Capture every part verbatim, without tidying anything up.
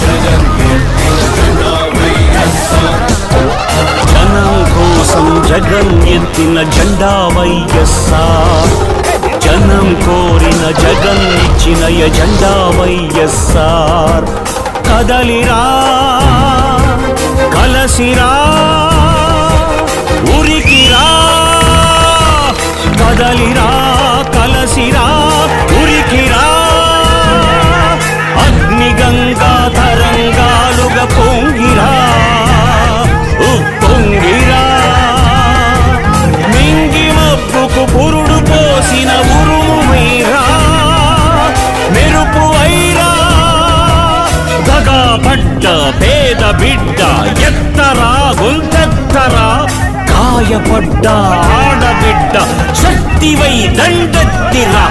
జనం కోసం జగన్ ఎత్తిన జెండా వైఎస్ఆర్, జనం కోరిన జగన్ ఇచ్చిన ఎజెండా వైఎస్ఆర్. కదలిరా కలసిరా ఉరికిరా, కదలిరా కలసిరా ఉరికిరా, అగ్నిగంగా తరంగాలుగా పొంగిరా ఉప్పొంగిరా, మింగి మబ్బుకు పురుడు పోసిన ఉరుము వైరా, మెరుపు వైరా, దగా పడ్డ పేద బిడ్డ ఎత్తరా గొంతెత్తరా, గాయపడ్డ ఆడబిడ్డ శక్తివై దండెత్తిరా.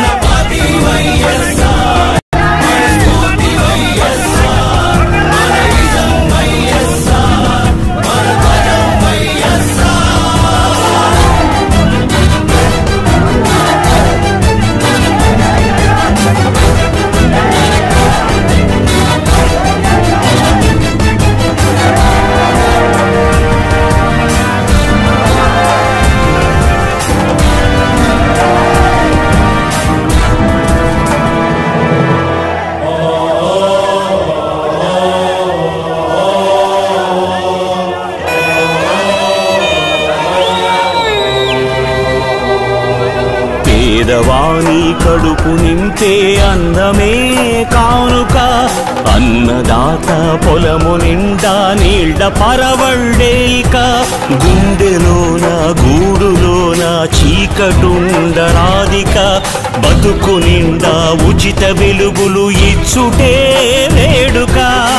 పేదవాణి కడుపు నింపే అందమే కానుక, అన్నదాత పొలము నిండా నీళ్ల పరవళ్ళేక, గుండెలోన గూడులోన చీకటుండరాదిక, బతుకు నిండా ఉచిత వెలుగులు ఇచ్చుటే వేడుక.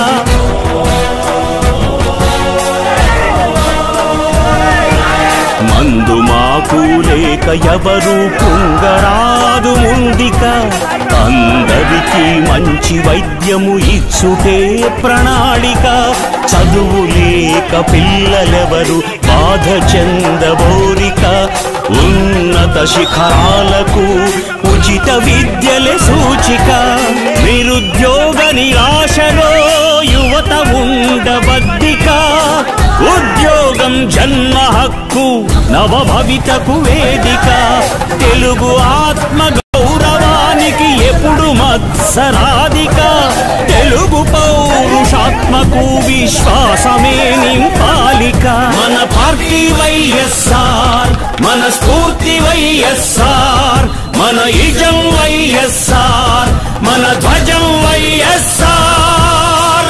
మందు మాకు లేక ఎవరు కుంగరాదు ముందిక, అందరికీ మంచి వైద్యము ఇచ్చుటే ప్రణాళిక. చదువు లేక పిల్లలెవరు బాధ చెందబోరిక, ఉన్నత శిఖరాలకు ఉచిత విద్యలే సూచిక. నిరుద్యోగ నిరాశలో యువత ఉండబద్దిక, ఉద్యోగం జన్మ హక్కు నవభవితకు వేదిక. తెలుగు ఆత్మ గౌరవానికి ఎప్పుడు మత్సరాధిక, తెలుగు పౌరుషాత్మకు విశ్వాసమే నింపాలిక. మన పార్టీ వైఎస్ఆర్, మన స్ఫూర్తి వైఎస్ఆర్, మన ఇజం వైఎస్ఆర్, మన ధ్వజం వైఎస్ఆర్.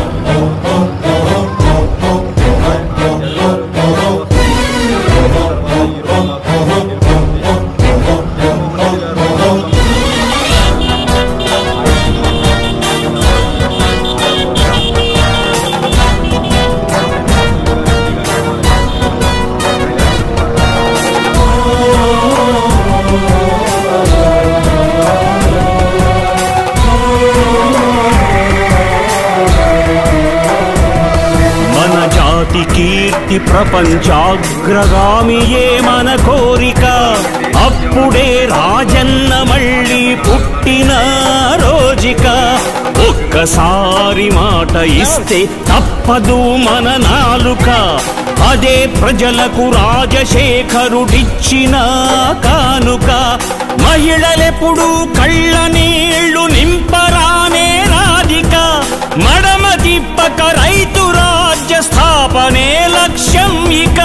కీర్తి ప్రపంచాగ్రగామియే మన కోరిక, అప్పుడే రాజన్న మళ్ళీ పుట్టిన రోజిక. ఒక్కసారి మాట ఇస్తే తప్పదు మన నాలుక, అదే ప్రజలకు రాజశేఖరుడిచ్చిన కానుక. మహిళలెప్పుడు కళ్ళ నీళ్లు నింపరానే రాధిక, మడమ తిప్పక రైతు రాజ్య స్థాపనే లక్ష్యం ఇక.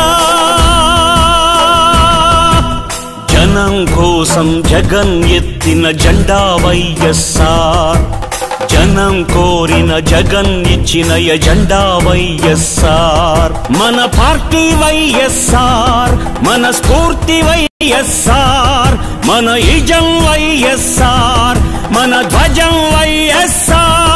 జనం కోసం జగన్ ఎత్తిన జెండా వైఎస్ఆర్, జనం కోరిన జగన్ ఇచ్చిన ఎజెండా వైఎస్ఆర్. మన పార్టీ వైఎస్ఆర్, మన స్ఫూర్తి వైఎస్ఆర్, మన ఇజం వైఎస్ఆర్, మన ధ్వజం వైఎస్ఆర్.